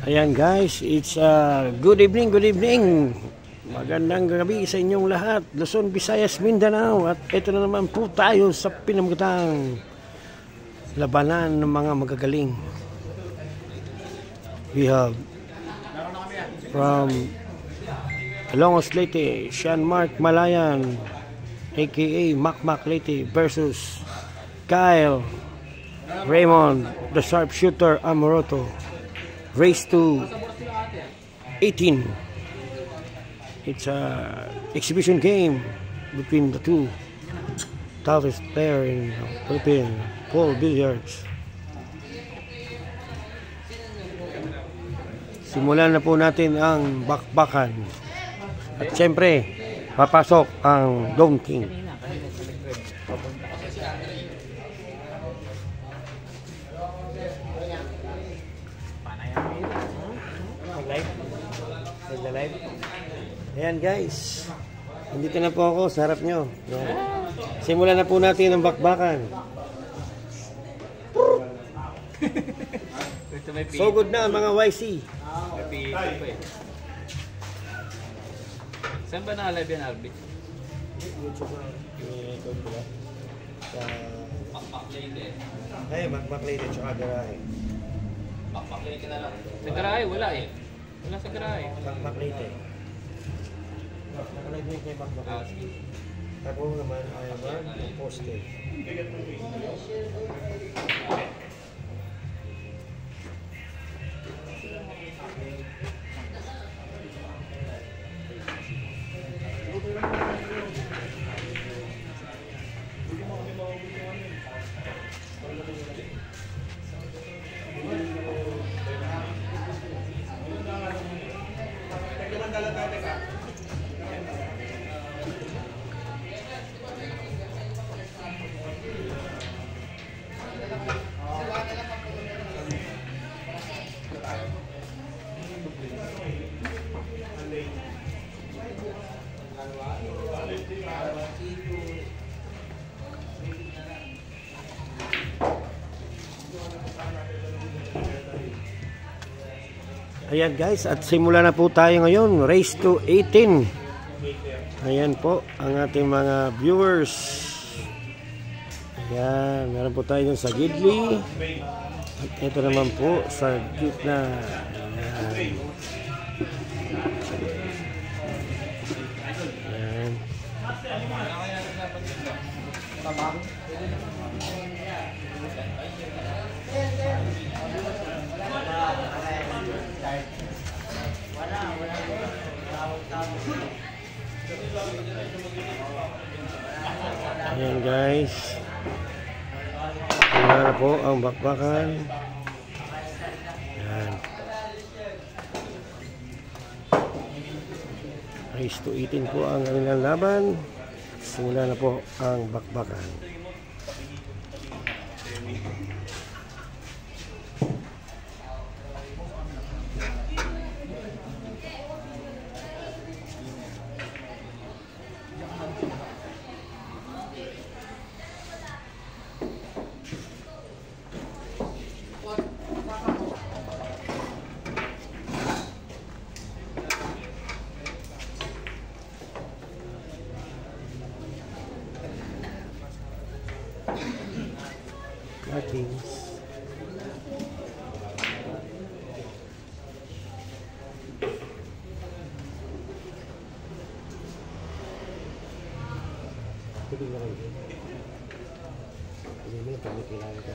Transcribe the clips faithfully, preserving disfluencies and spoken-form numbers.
Ayan guys, it's uh, good evening, good evening. Magandang gabi sa inyong lahat, Luzon, Visayas, Mindanao. At ito na naman po tayo sa pinamagatang labanan ng mga magagaling. We have from Ilongos Leyte, Sean Mark Malayan, aka Mac Mac Leyte versus Kyle Raymond, the sharpshooter Amoroto. Race to eighteen. It's a exhibition game between the two toughest player in Philippines, Paul Billiards. Simulan na po natin ang bakbakan. At syempre, papasok ang Dome King. Ayan guys, nandito na po ako sa harap nyo. Ayan. Simulan na po natin ang bakbakan. So good na mga Y C. Saan ba na-live yan, Albi? YouTube na. YouTube ko lang. Sa... Makmak Leyte. Ay, Makmak Leyte tsaka Garahe. Makmak Leyte na lang. Sa Garahe, wala eh. Wala sa Garahe. Makmak Leyte. Makmak Leyte kay Makmak Ah, Leyte. sige. Ako naman ay ang poste. Ayan guys, at simula na po tayo ngayon, race to eighteen. Ayan po ang ating mga viewers. Ayan, meron po tayo sa Gidley. At ito naman po sa gitna. Ayan. Ayan. Ayan guys, wala na po ang bakbakan. Ayan. Race to eighteen po ang kanilang laban. Simula na po ang bakbakan. Markings. Pwede na kayo. Pwede mo na pag may kailangan ka.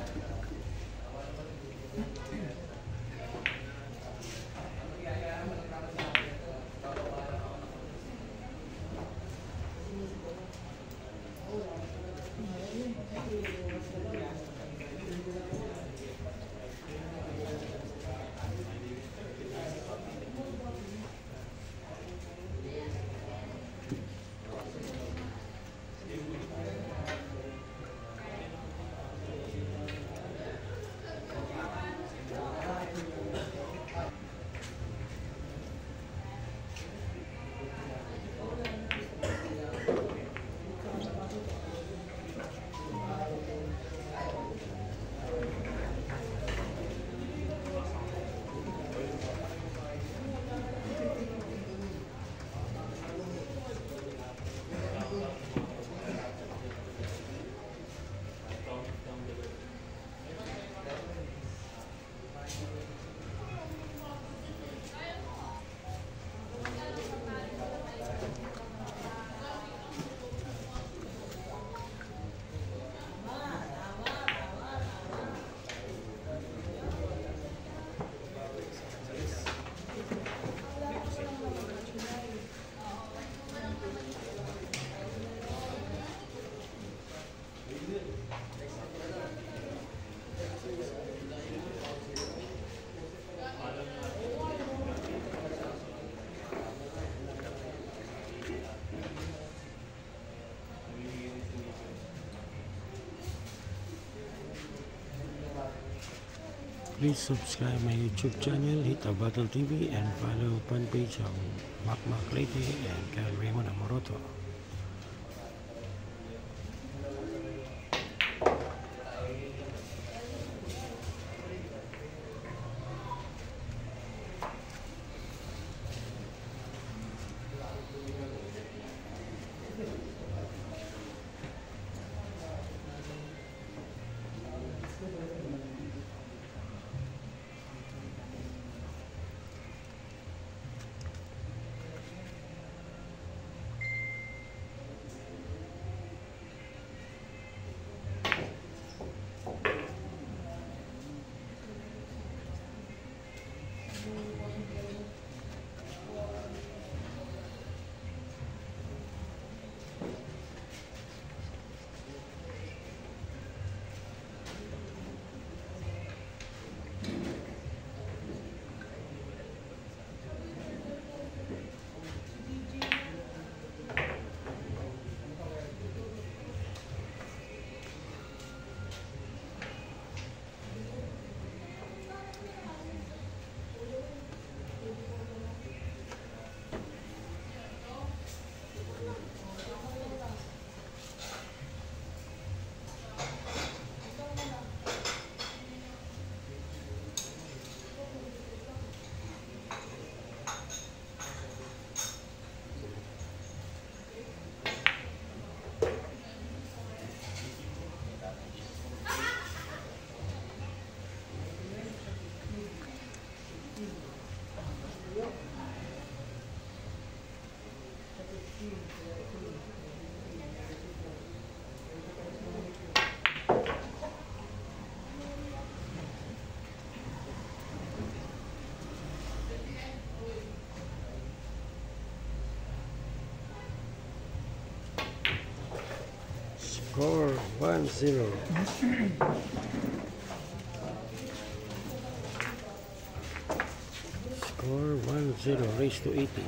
Please subscribe my YouTube channel, hit the button T V, and follow fan page of Mac Mac Lady and Kyle Raymond Amoroto. Score one zero. Score one zero, raised to eighty.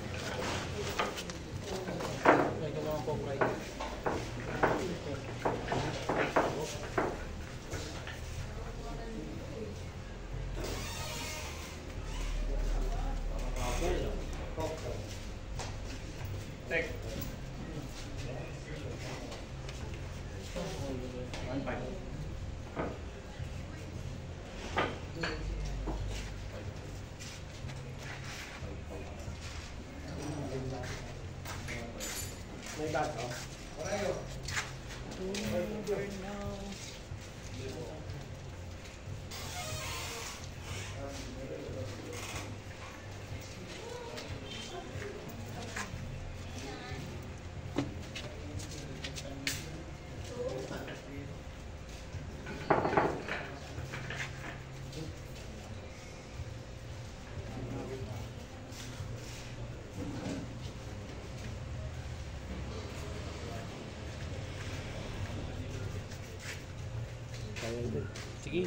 Sige.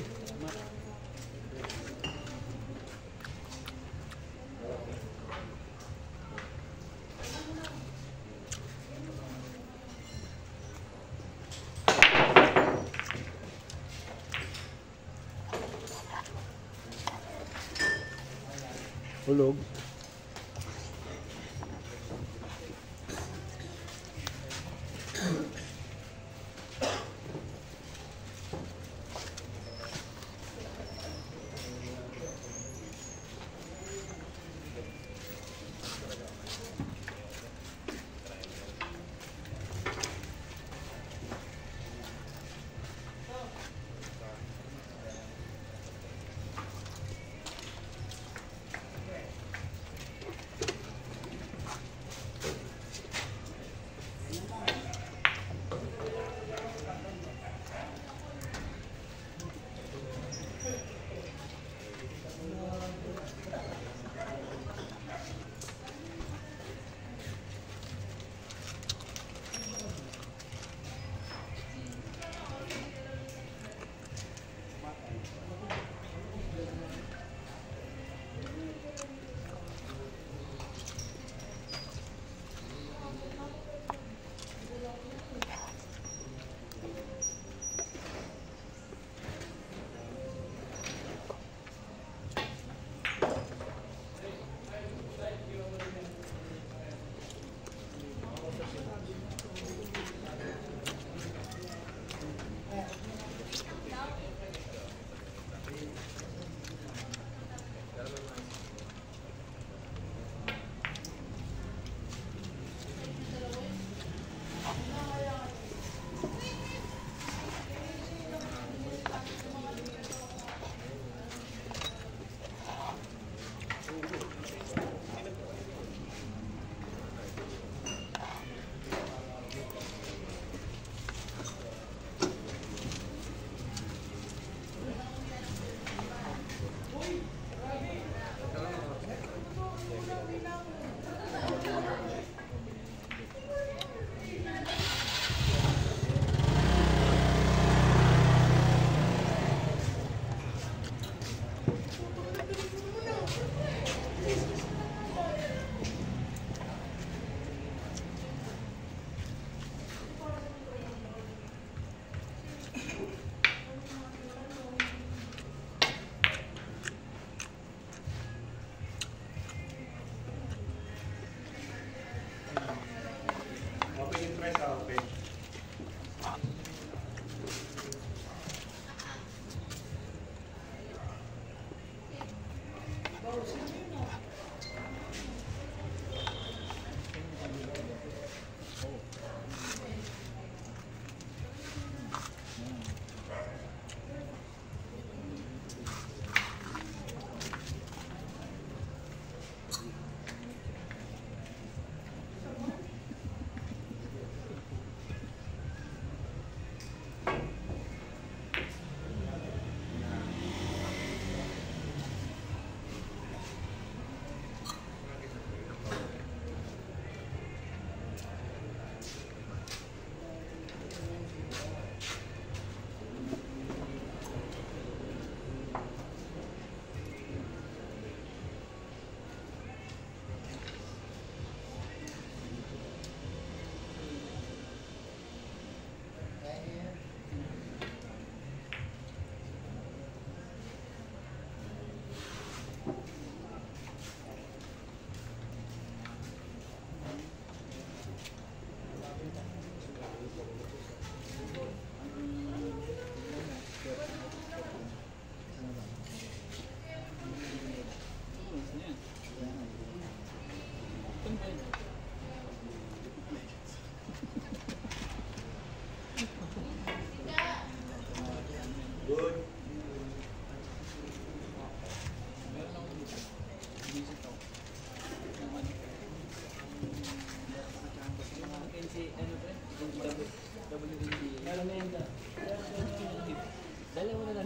Hulog.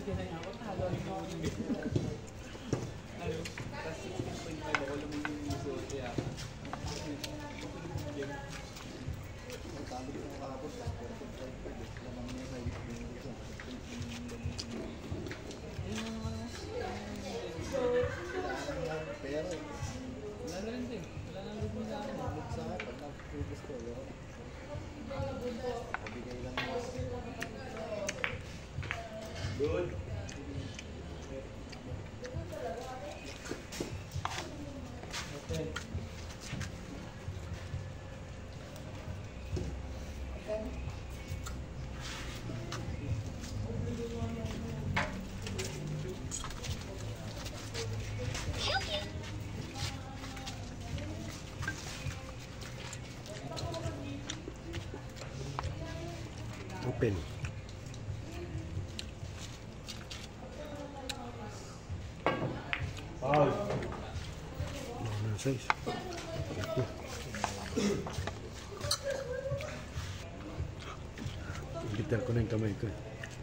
Good. Okay. Open. Wow. Ano size? Bitar ko na yung kamay ko.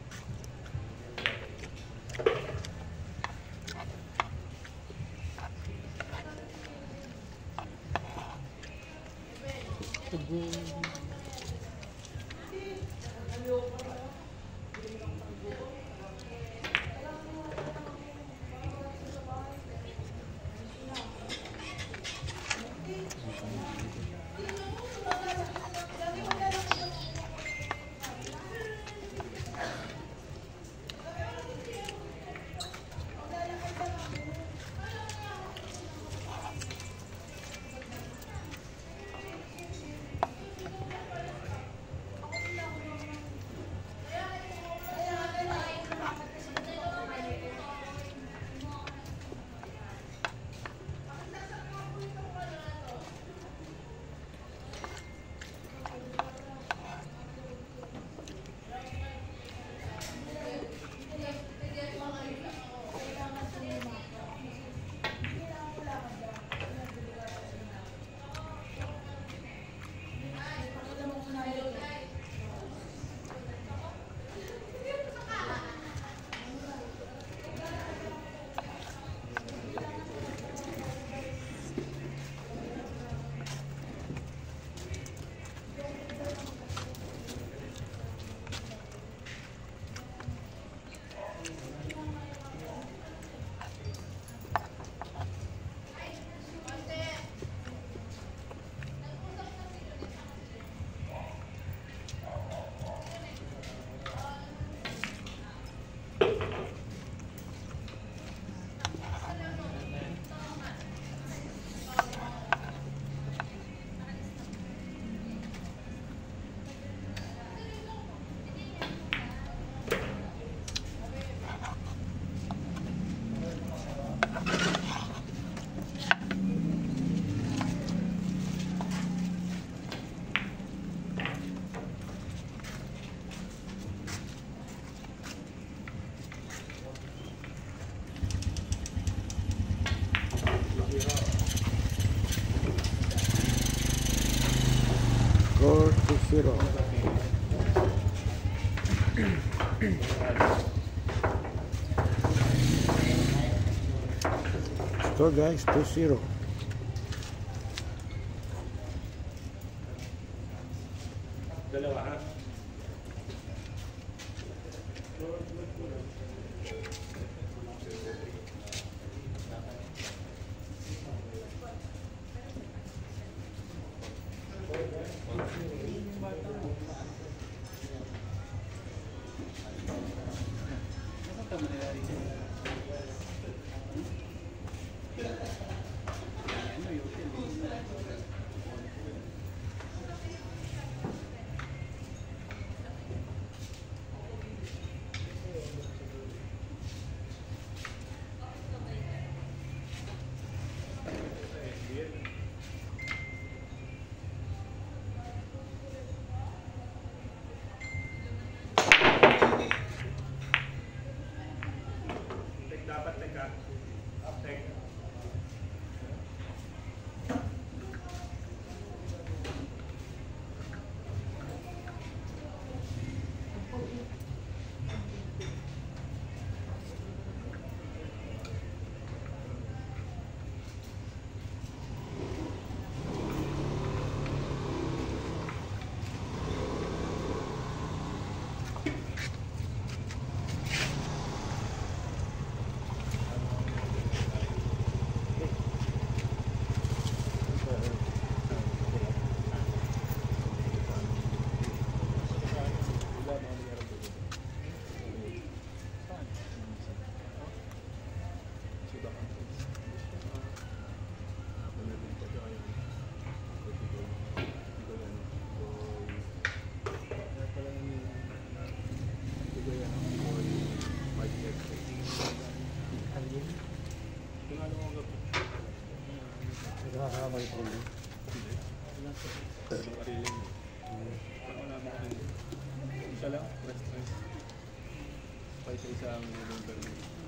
four to zero. So guys, two zero. Dalawa ha? Nakakabay po ulit. Isa lang, press press. Paisa isa ang number.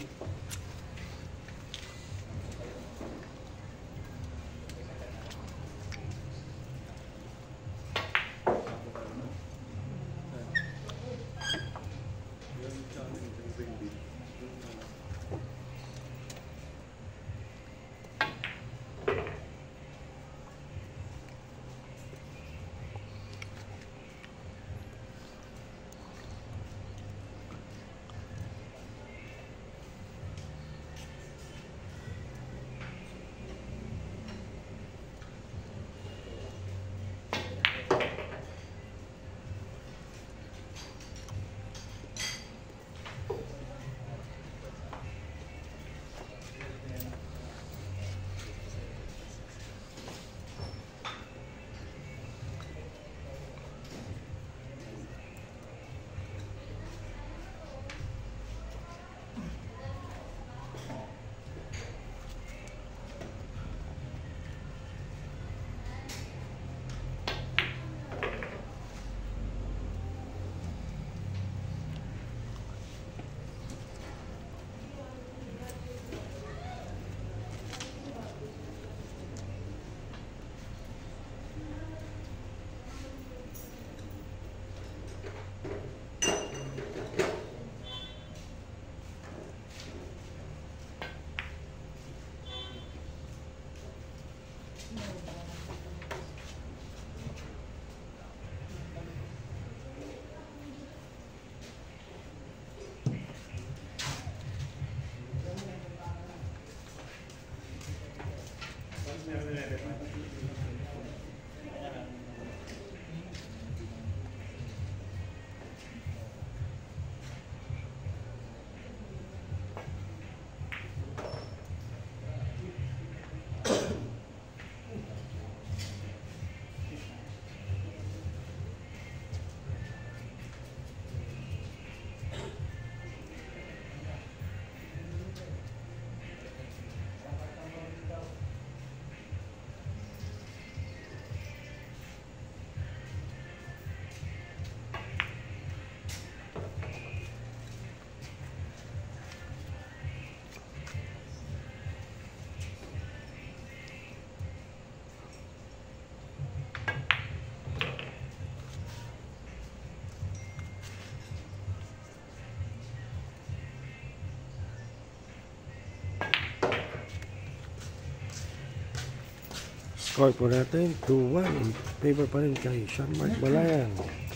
Score po natin two one in favor pa rin kay Sean Mark Balayan.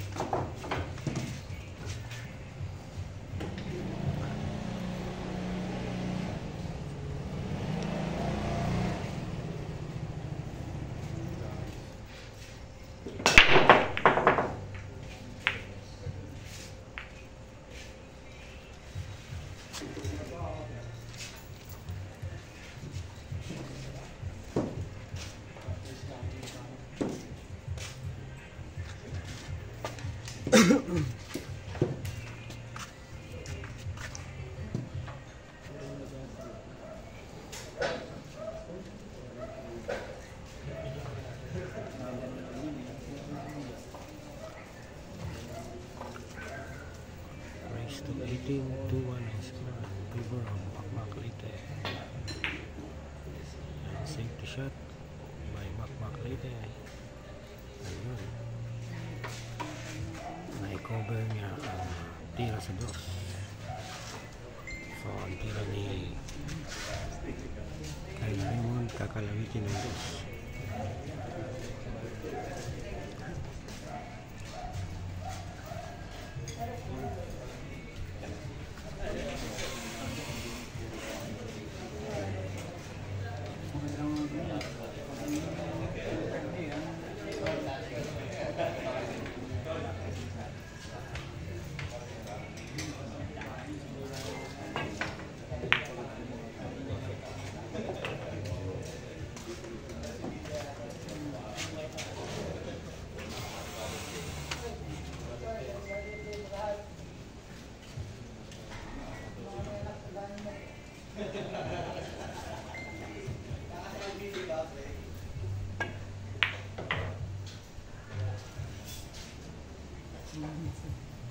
Race to eighteen, two one is in favor of Makmak Leyte. And safety shot by Makmak Leyte. Ayun. Na-cover niya ang tira sa dos. So, ang tira ni Kyle Raymond kakalawitin ng dos.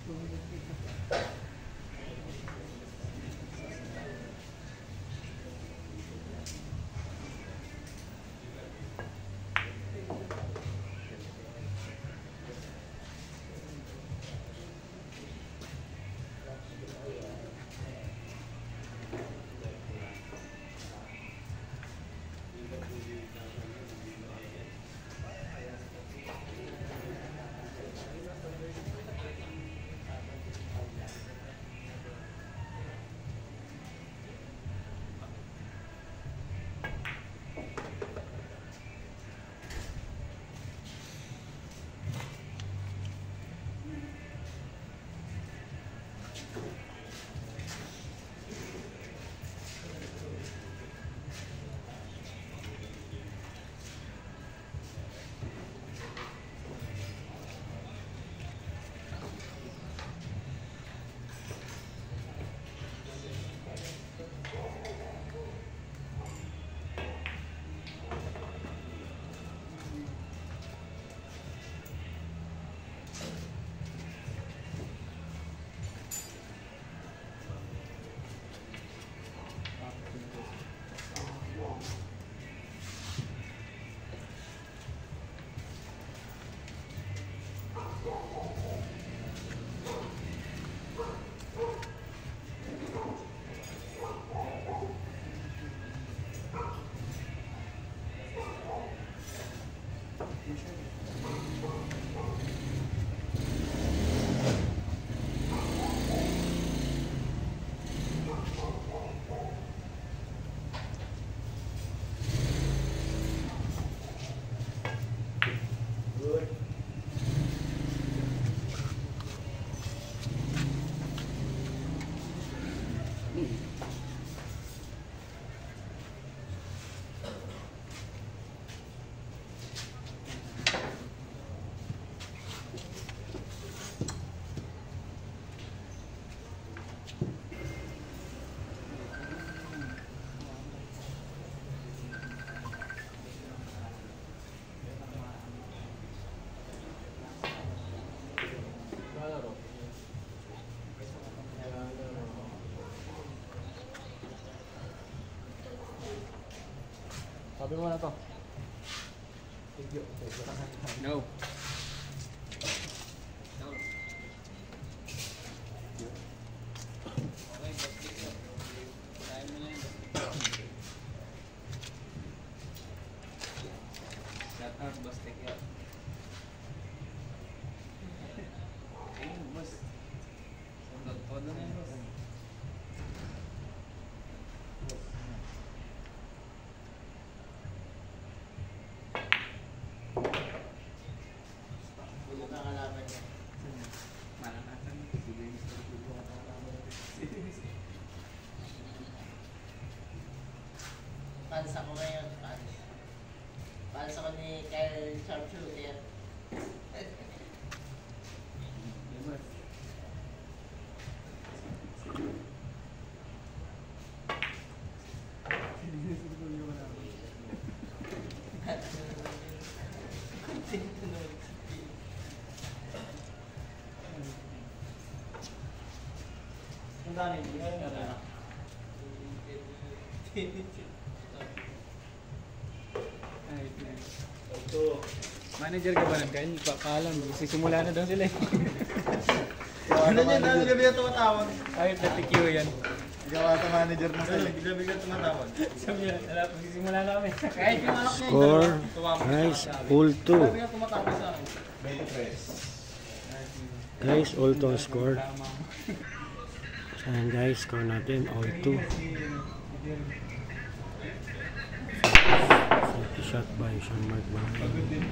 Sabi mo na to. No. Shout out, boss. Take care. Ayun, boss. Todo na yun, boss. Fans ako ngayon, fans. Fans ako ni Kyle Sharpshooter. Ang dami, hindi ka rin na. Manager ka ba nun? Kaya pa paalam, sisimula na daw sila eh. Ano niya, bigla-bigla tumatawag. Ay, na-T Q yan. Gawa sa manager na sila. Bigla-bigla tumatawag. Sabi niya, wala, magsisimula na kami. Kahit yung anak niya, Score, guys, all two. bigla tumatawag sa akin. Guys, all two ang score. Saan guys, score natin, all two. Safety shot by Sean Mark Bang.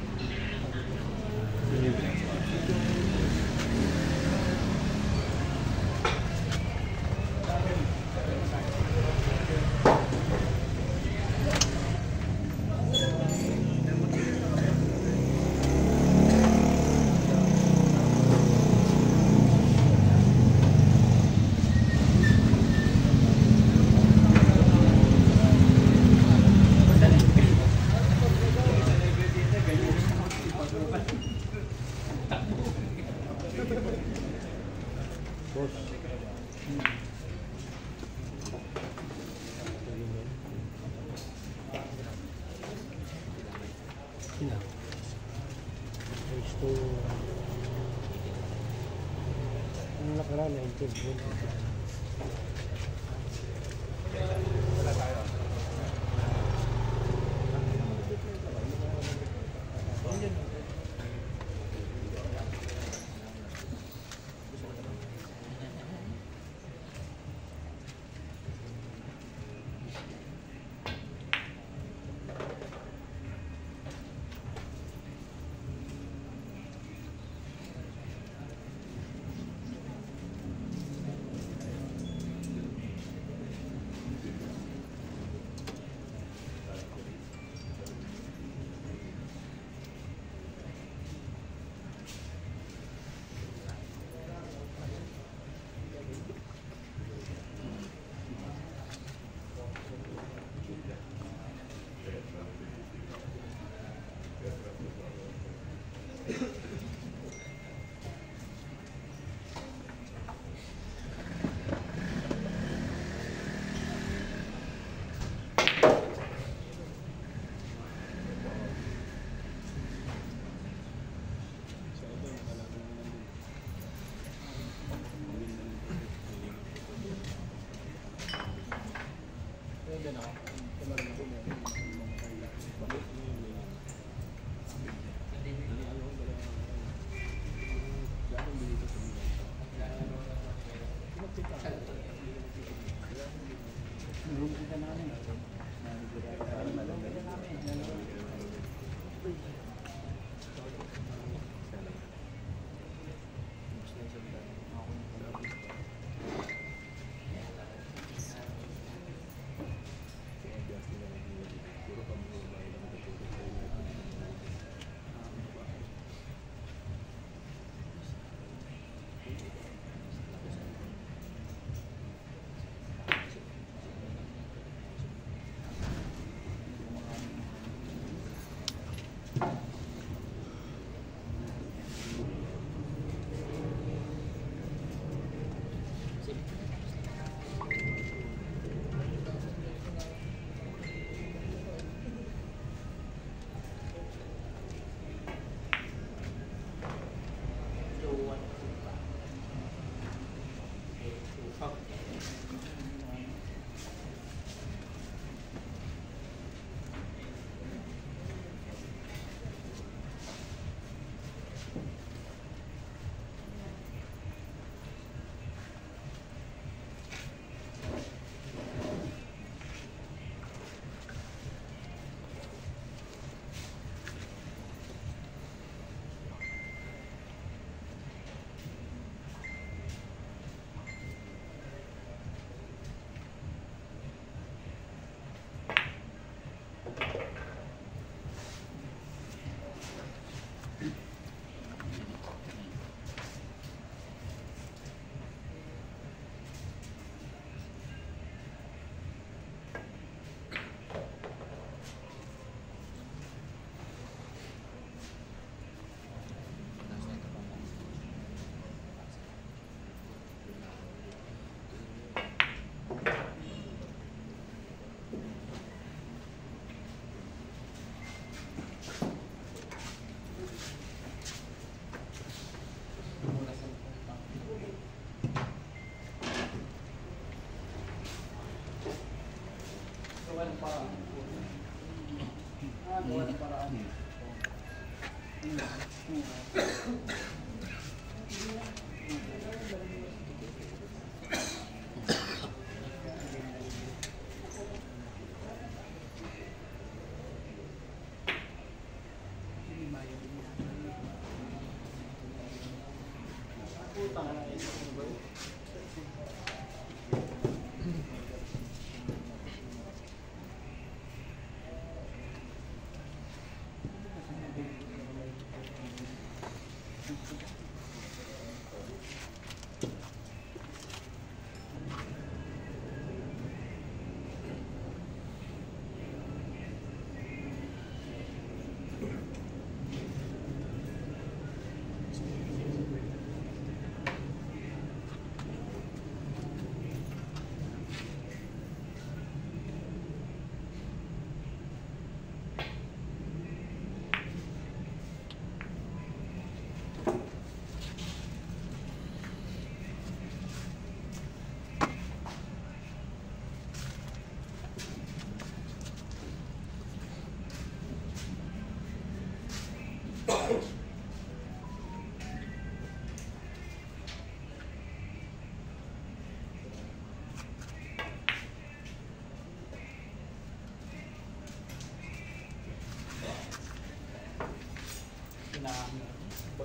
Sino? Race to... Ano nakaraan na interview? Wala tayo.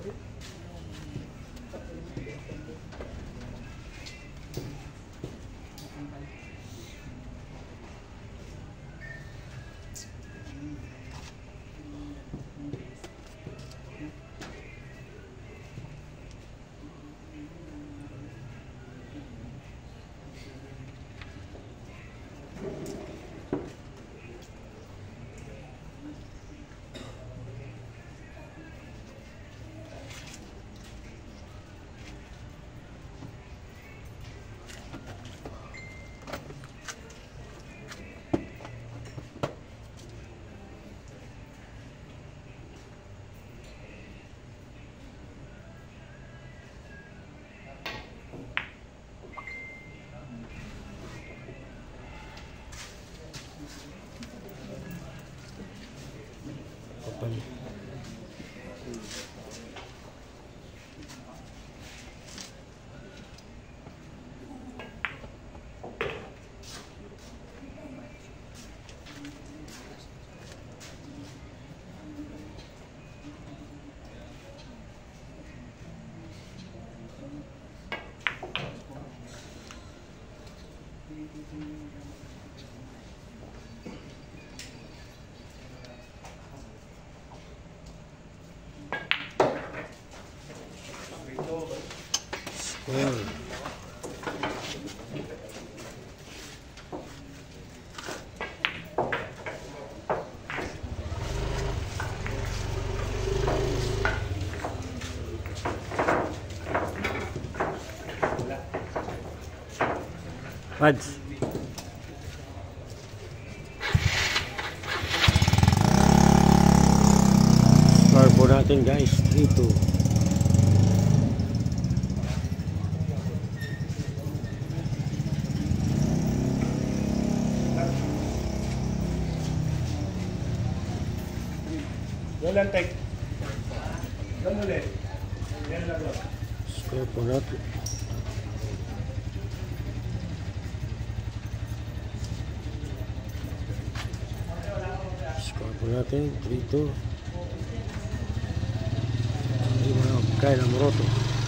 Kapal. Score. Pads. Score po natin guys, three two. Dolan, tek. Doon ulit. Yan lang doon. Score po natin. Score po natin, three two. Kyle Amoroto.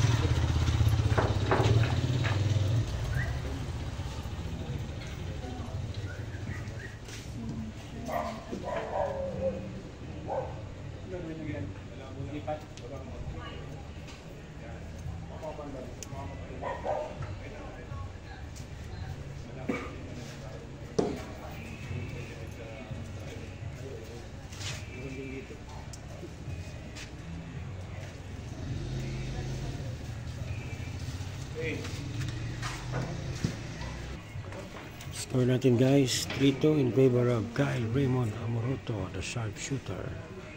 Score natin guys, three two in favor of Kyle Raymond Amoroto, the sharpshooter.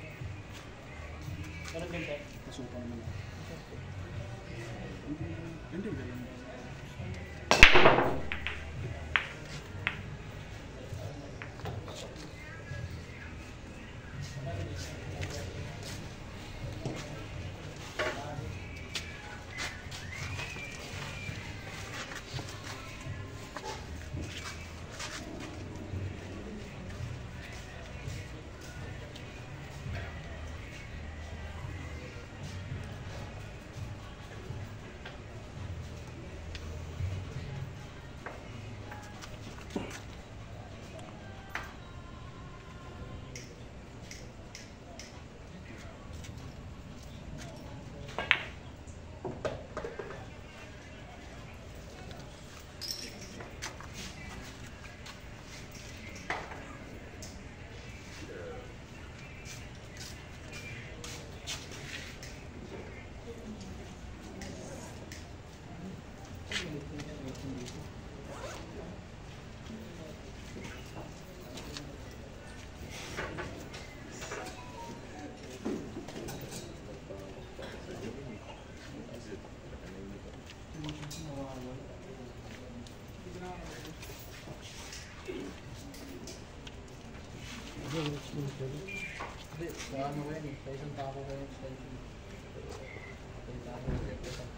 Hindi, sa ano ko yun eh. Sa isang tako ko yung extension. Sa isang tako ko yung extension.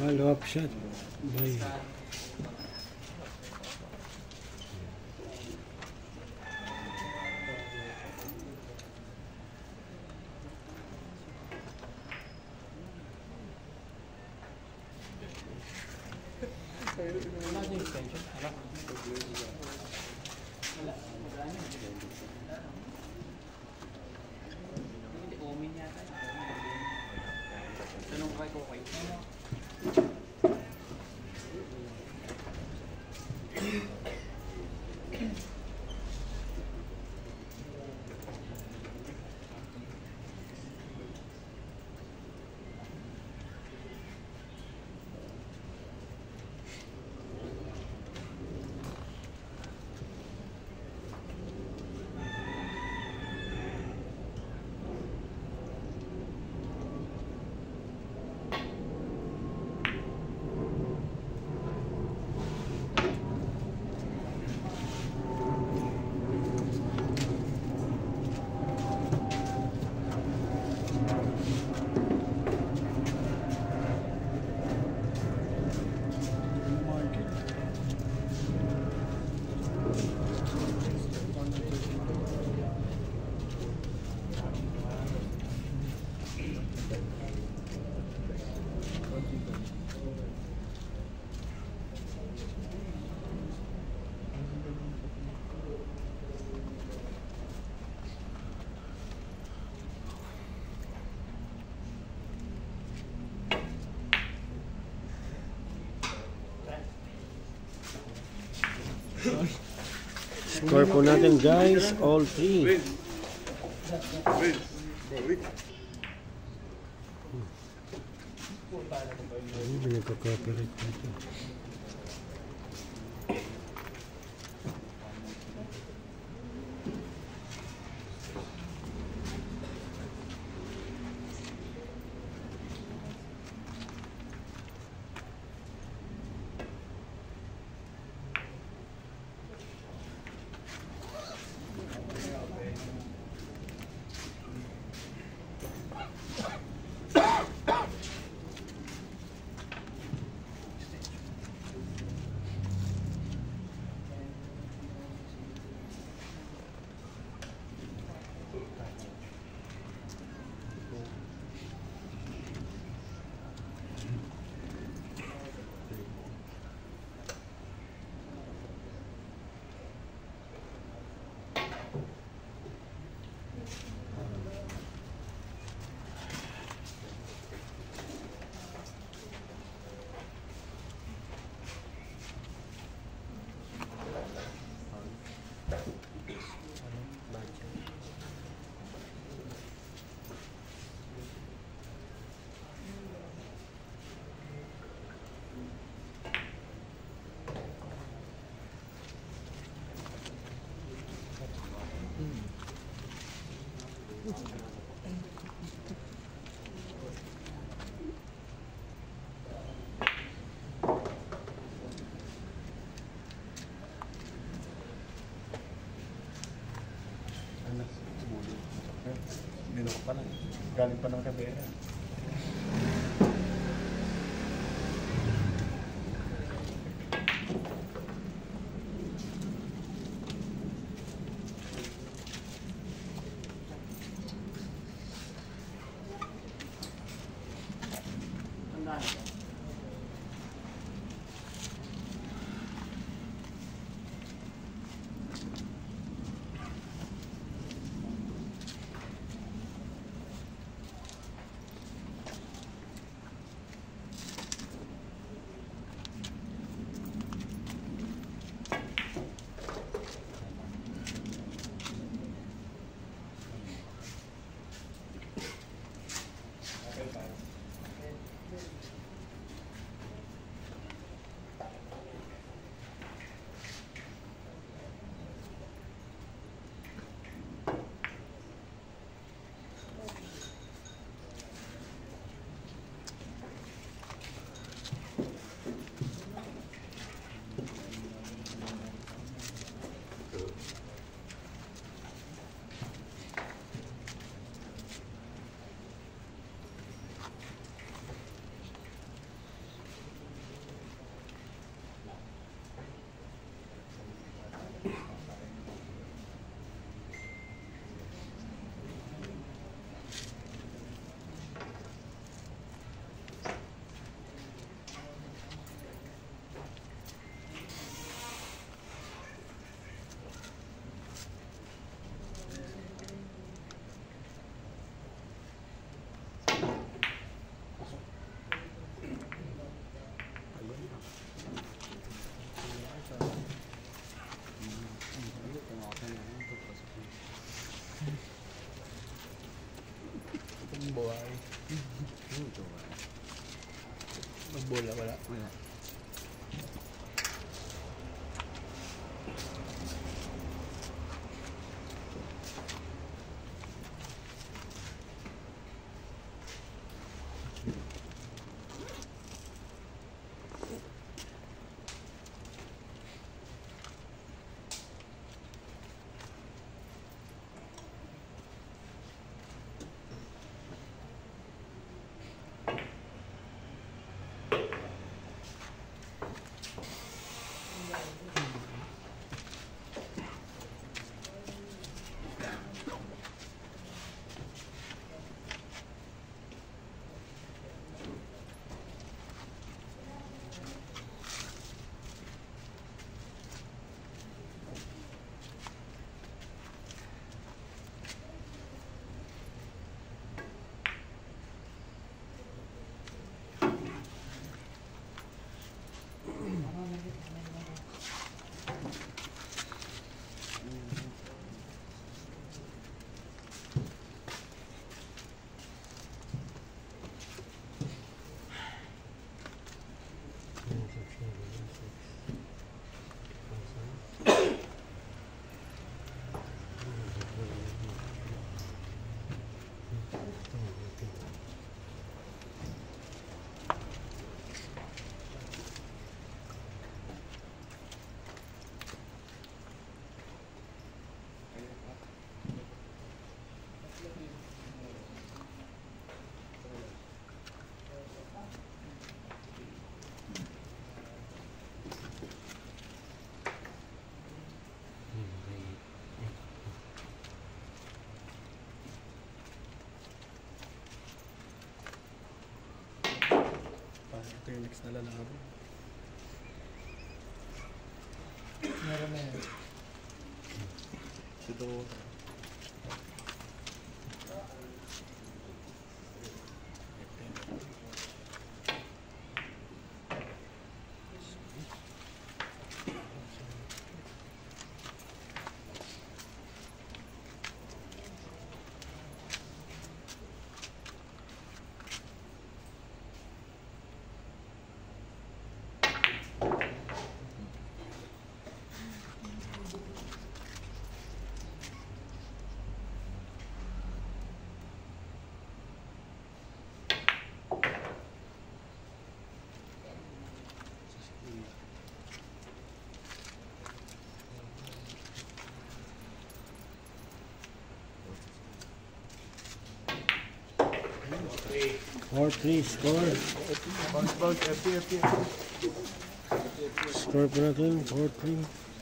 Follow-up shot. By Wala din extension. Wala. Wala. Hindi, omin yata. Tanong kay ko kay. score po natin guys, all three. Win. Win. Win. Ano ba nagka-copyright dito? Minok pa lang. Galing pa ng Rivera. Buhay. Magbola, wala. Wala. Ito yung next na lalaro. Meron na yun. Si Dora. four three score. Bounce, bounce, F P, F P. Score po natin, four three.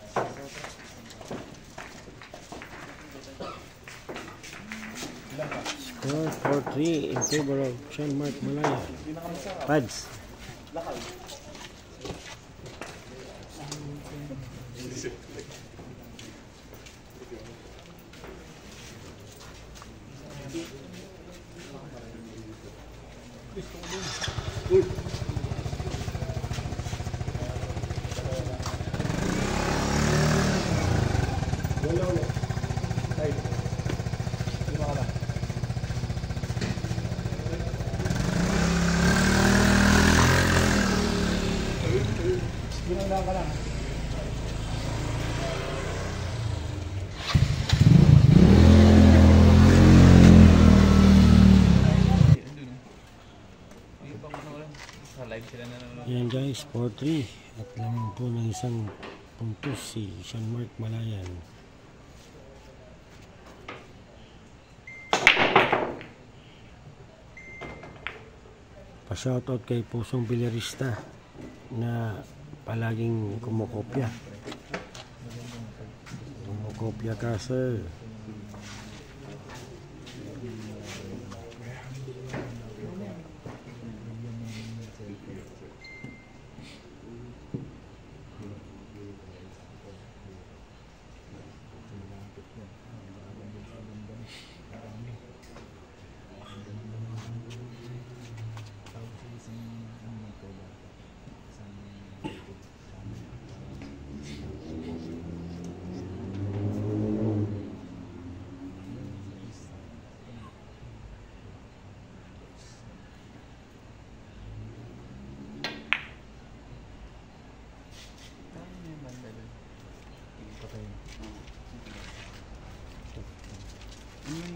Score four three in favor of Sean Mark Malaya. Pads. Yan guys, four three. At lamang po ng isang puntos si Sean Mark Malayan. Pa-shoutout kay Pusong Bilarista na palaging kumukopya. Kumukopya ka, sir.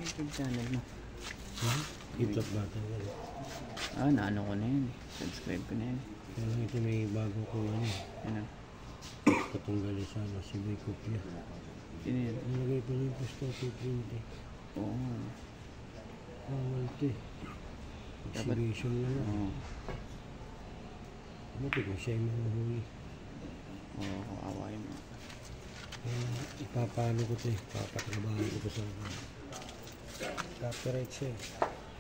YouTube channel mo. Hmm? Hip-hop batang yan. Ah, naano ko na yun. Subscribe ko na yun. Kaya lang ito may bago ko ano. Ano? Katunggali sana si Boy Kopya. Sino yun? Nalagay pa niya yung gusto ko twenty. Oo. Bawal ito eh. Dapat- Exhibition na lang. Oo. Ano ito kung siya yung mahuhuli. Oo, kawain mo. Kaya ipapano ko ito eh. Papatrabahan ko ito sa copyright siya eh.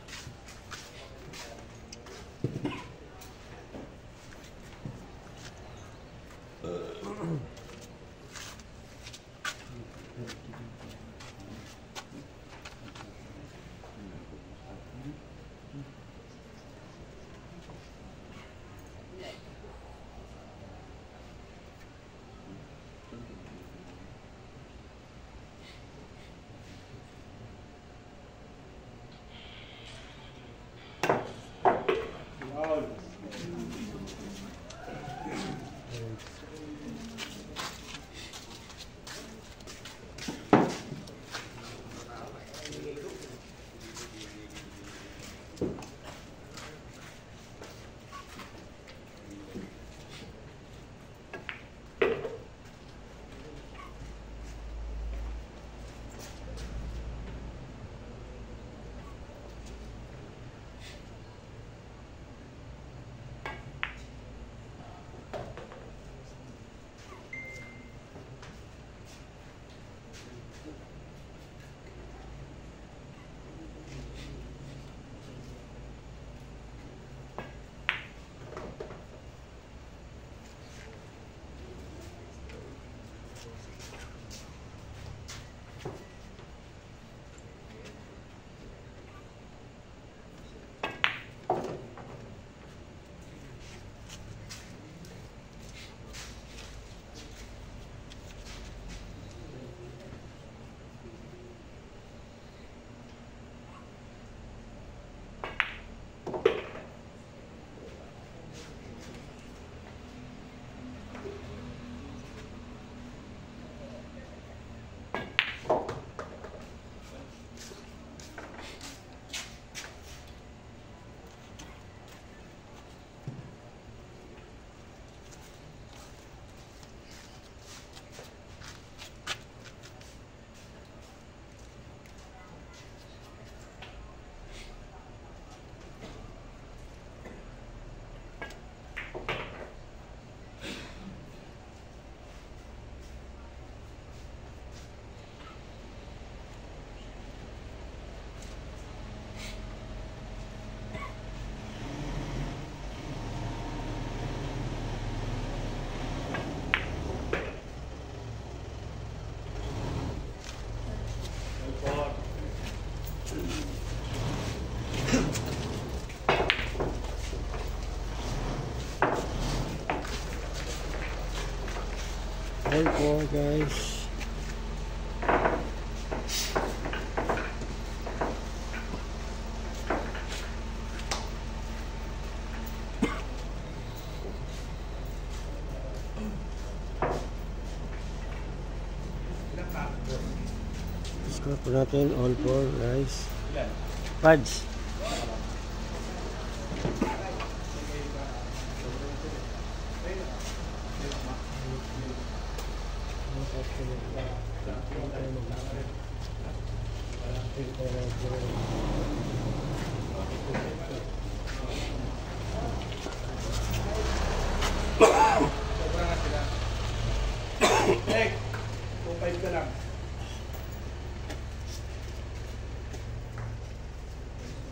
All four guys. Score po natin all four guys. Pads. Ek, two five ka lang.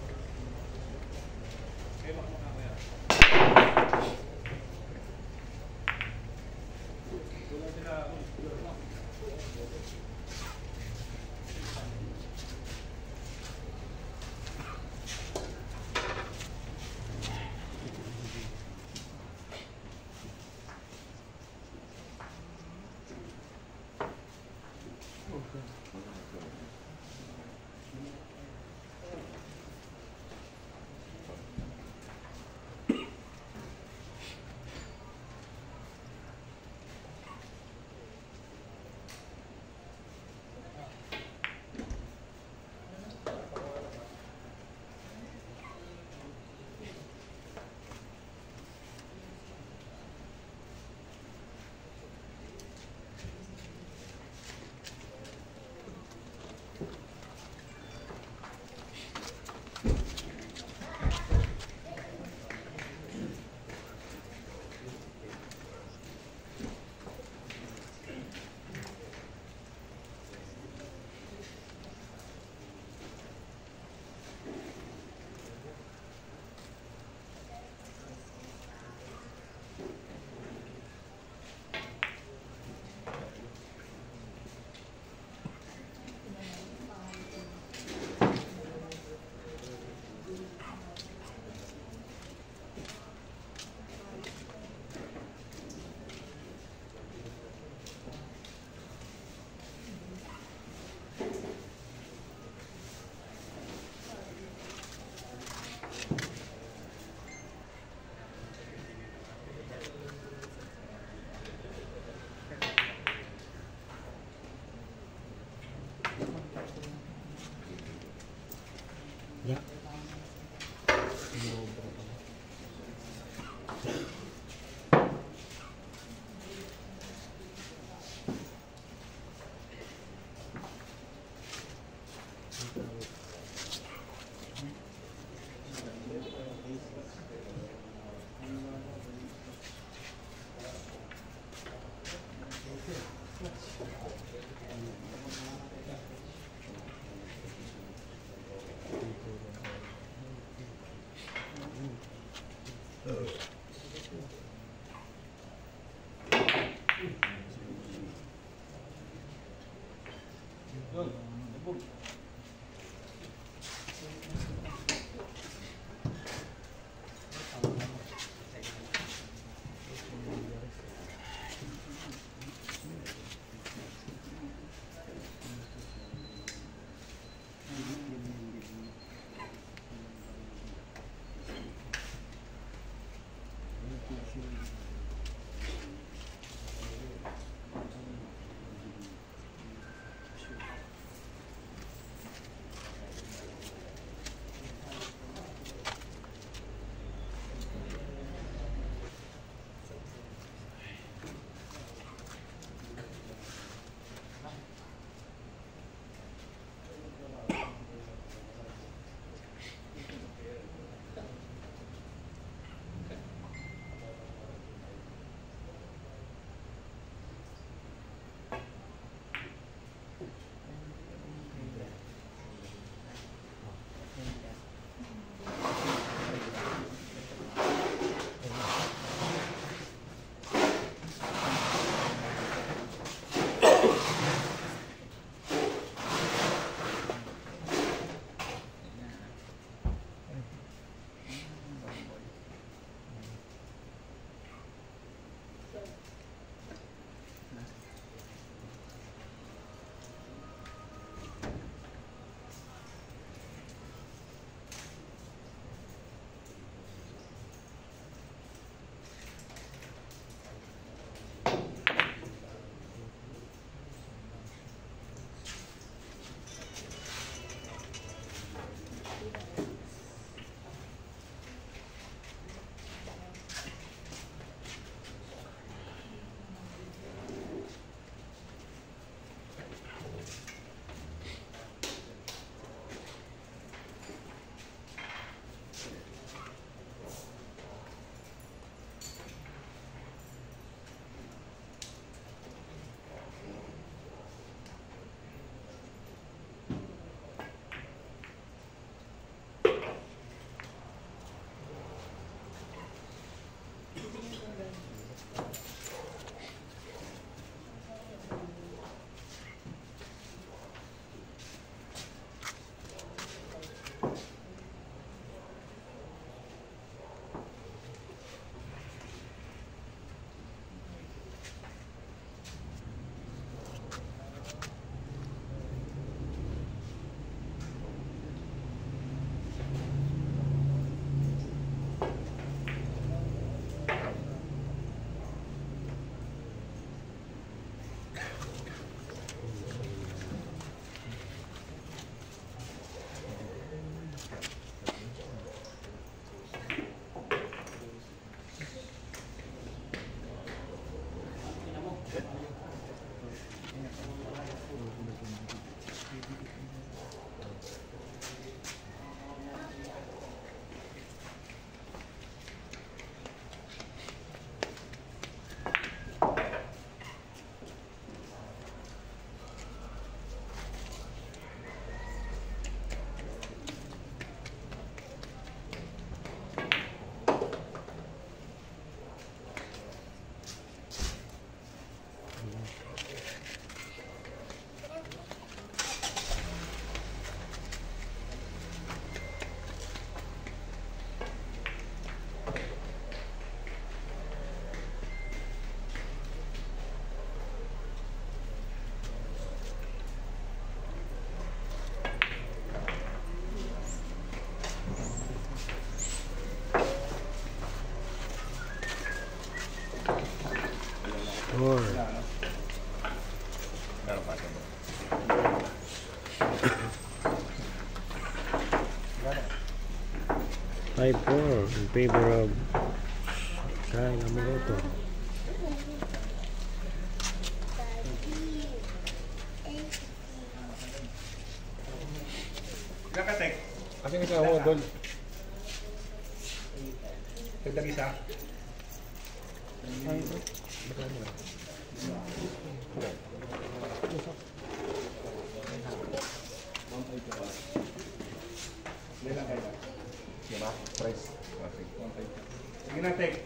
four. Meron pa ito. five four in favor of Kyle Yamamoto. Nakatek. Kasi nga siya ako doon. Tagdag isa. Ilan kayo? Diba? Price. Sige na, Tek.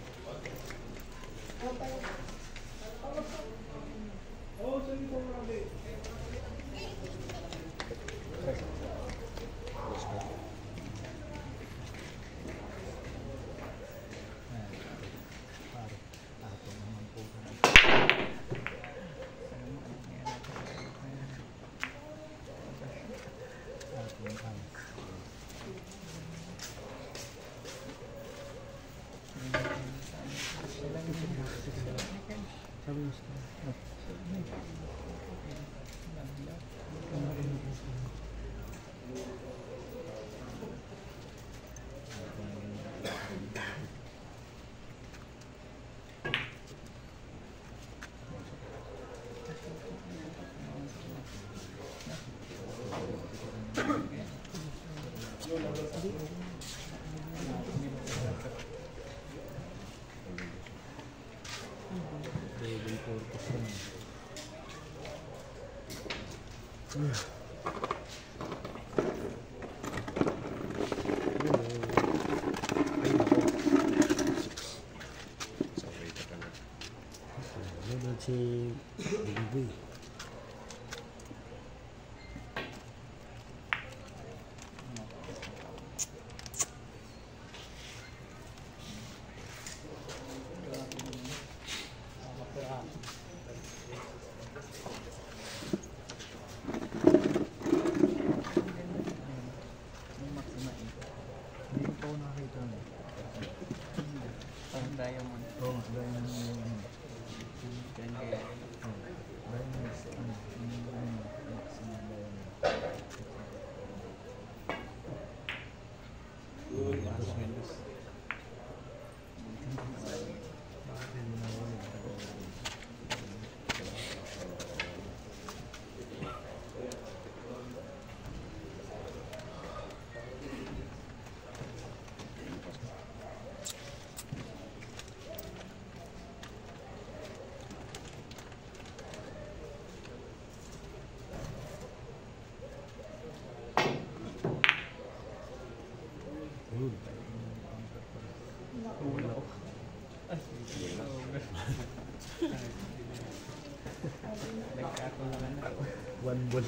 Si Bigboy. One ball.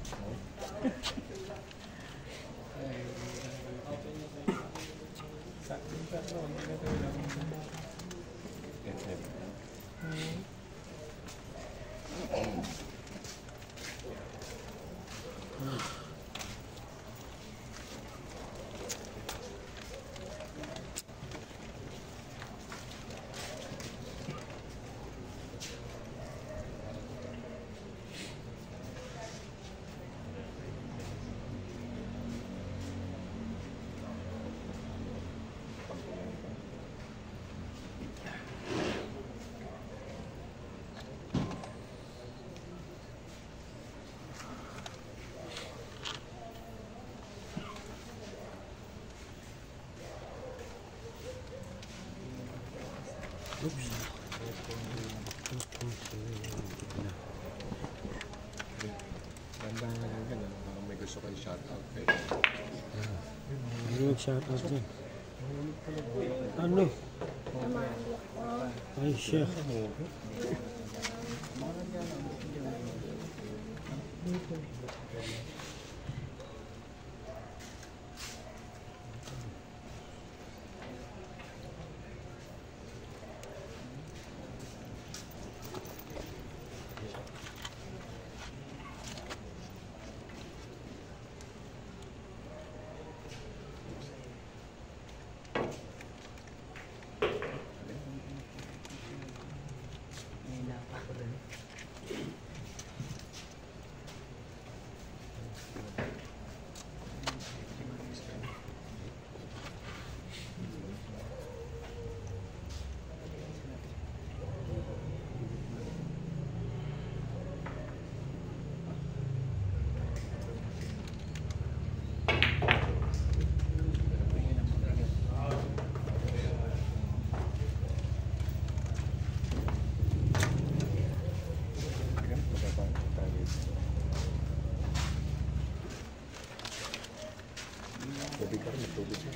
Oops. Ganda nga lang ganun. Kung may gusto kayo shoutout kayo. Ano mag-shoutout dyan? Ano? Ay, siya. May na pa. speaker, may tubig na.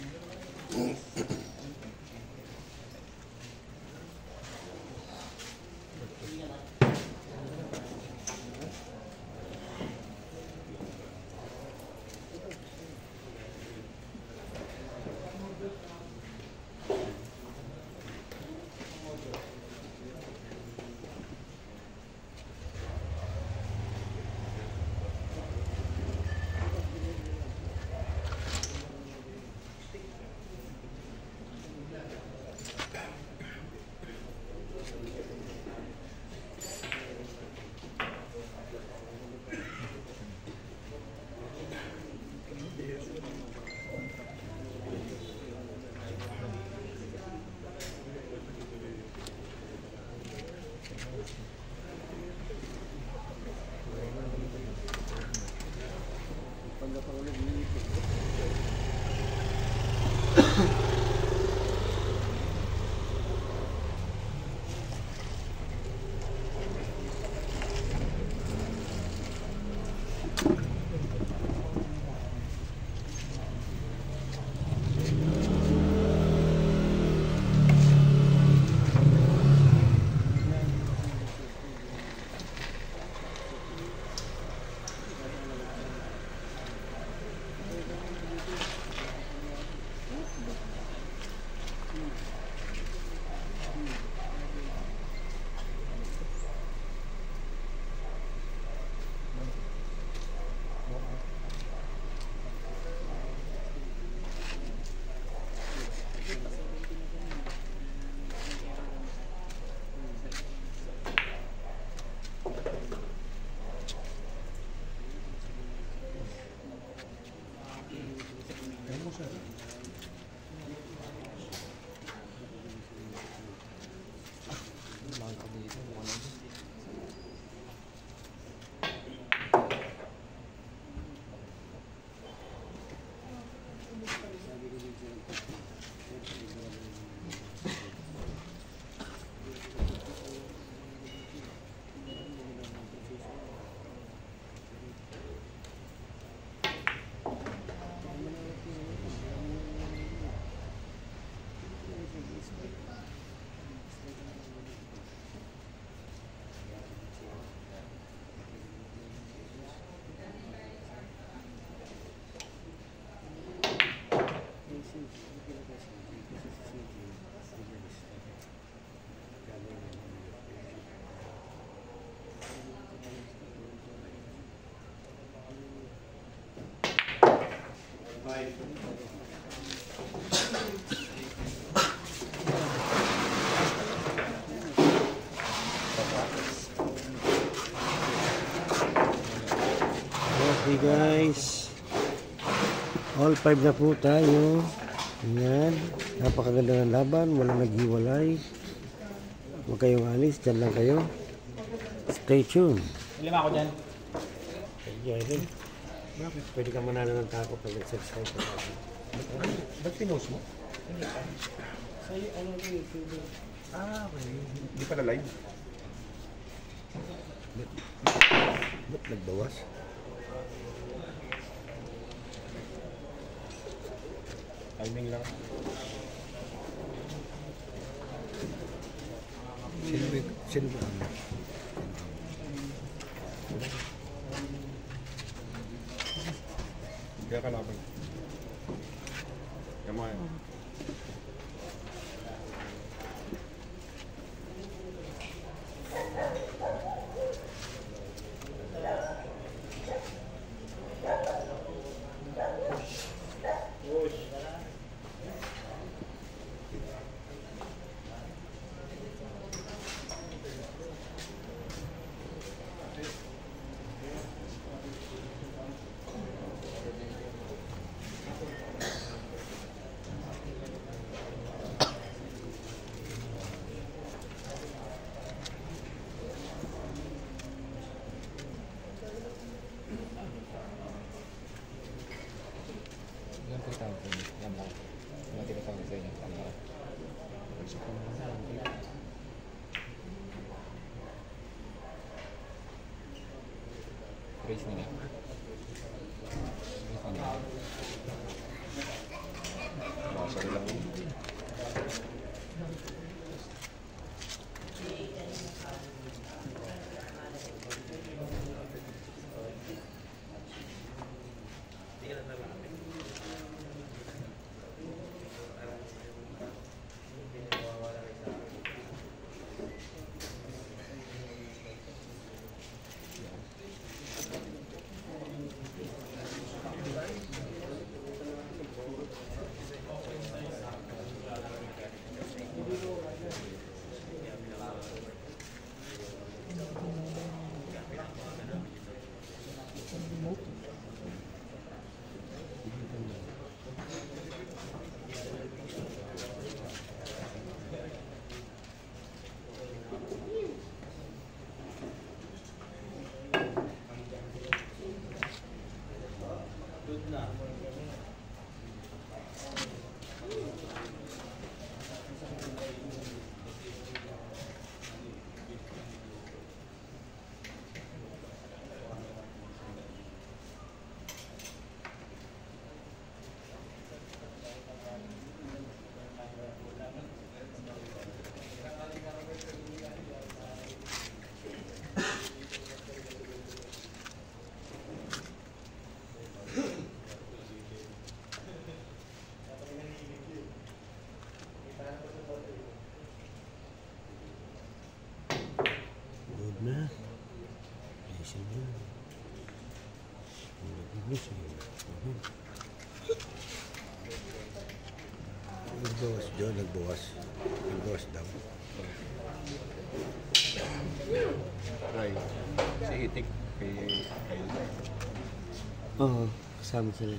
Okay guys, all five na po tayo. Ayan, napakaganda ng laban, walang naghiwalay. Huwag kayong alis, dyan lang kayo. Stay tuned. Lima ako dyan. Ayan, bakit? Pwede ka manalo ng tako pag nag-subscribe ka natin. Ba't pinost mo? Sa'yo, ano ito YouTube? Ah, okay. Hindi pala live. Ba't nagbawas? Timing lang. Sino ba? Sino ba? Kaya kalaban. Kaya mo yan. Raise nila. Raise nila. Isa na. Isa na. Nagbawas dyan, nagbawas. Nagbawas daw. Ray, si Itik kay Kyle. Oo, kasama sila.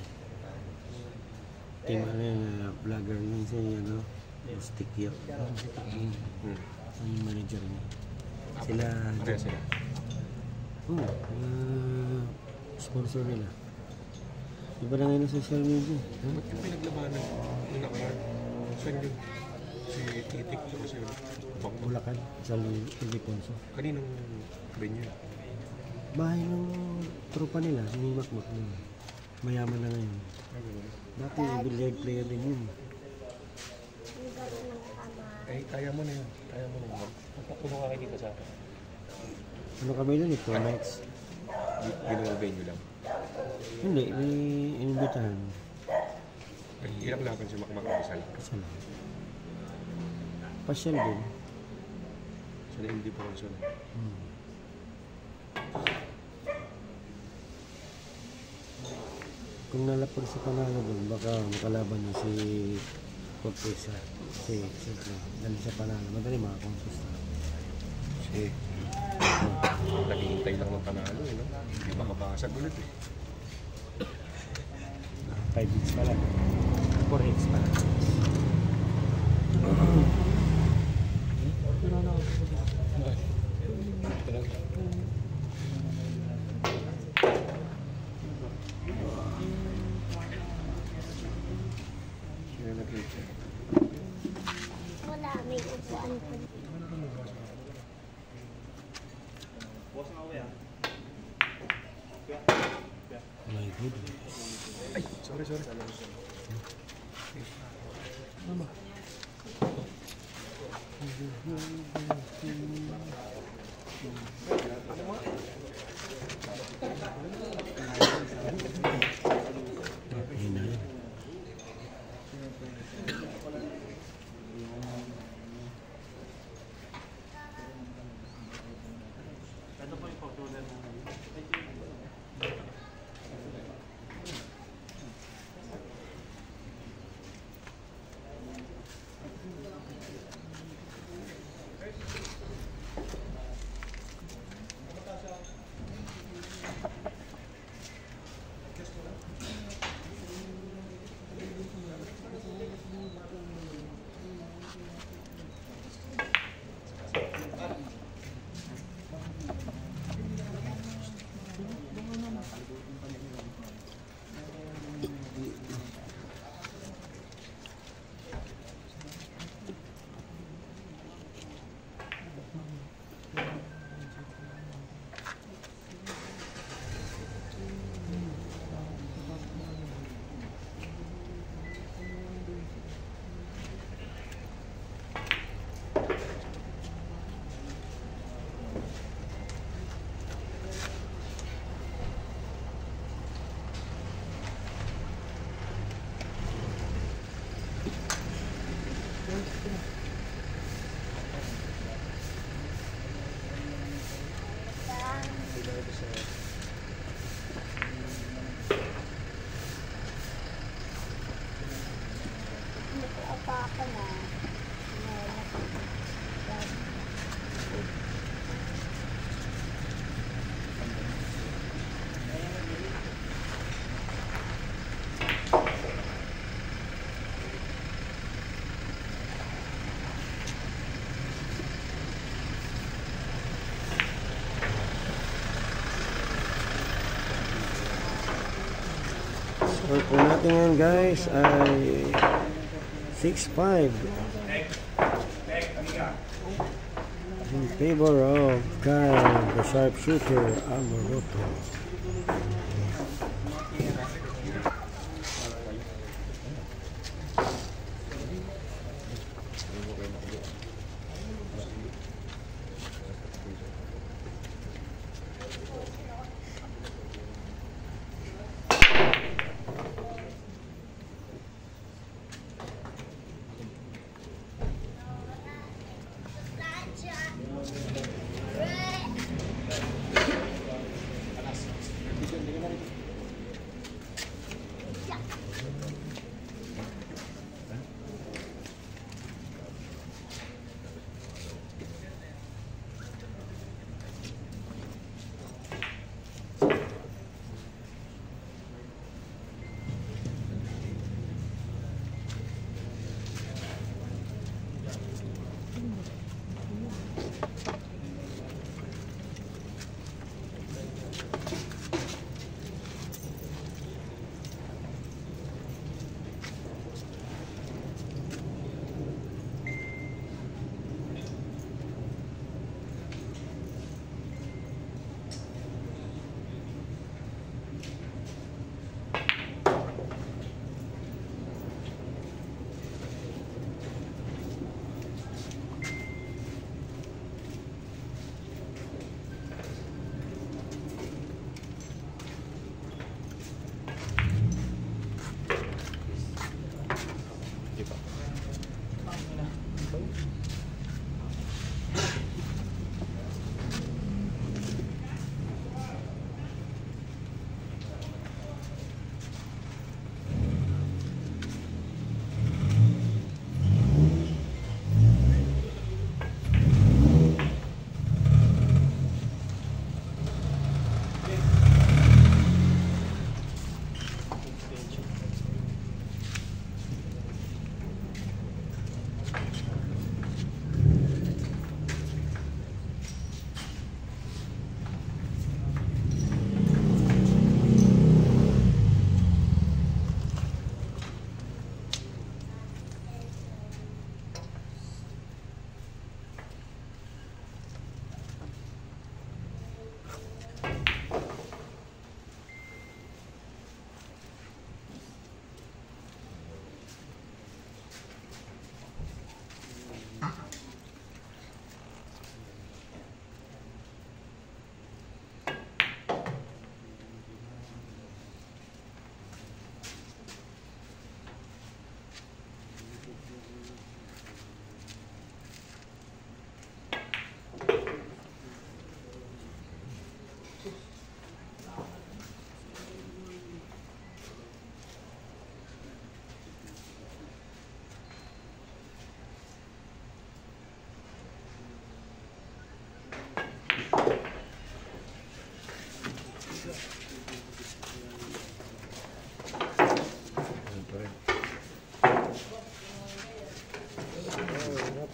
Team ano yun, uh, vlogger yun si ano, Stick Yo. Hmm. Ang manager niya. Sila, Pareha sila. oo, uh, sponsor nila. Iba na ngayon sa social media. Huh? Ba't yung pinaglabanan yung nakaraan? Saan yun? Si Itik o si Bang? Bulacan, sa Iliponso. Kaninong venue? Bahay ng tropa nila, ni Makmak nila. Mayaman na ngayon. Ah, ganun. Dati billiard player din yun. Eh, kaya mo na yun. Kaya mo na yun. Magpapuno ka kayo dito sa akin. Ano kami nun ito, Max? Gi- Ginawang venue lang. Hindi, may inimbitahan. Eh, ilang laban si Makmak Rizal? Kasi lang. Pasyal din. Sa hindi po konsul. Hmm. Kung nalapag sa panalo doon, baka makalaban niya si Cortesa. Si, si, dahil sa panalo, madali makakonsista. Si... Naghihintay lang ng panalo eh, no? Hindi makabasag ulit eh. Five hits pa lang. Four hits pa lang. Sino nag-hit? Wala, may upuan ko. My goodness. Ay, sorry, sorry. Mama. Ayun na yun. Apa ka na? Score po natin ngayon guys ay six five in favor of Kyle, the sharpshooter, Amoroto.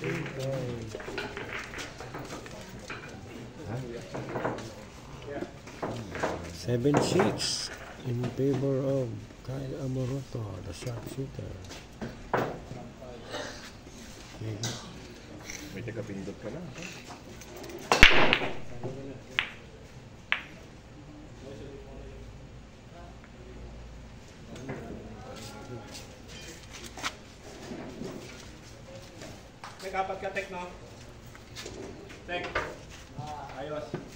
seven six in favor of Kyle Amoroto, the sharpshooter. Okay. May taga-pindot ka lang. May kapat ka, Tek, no? Tek. Ayos.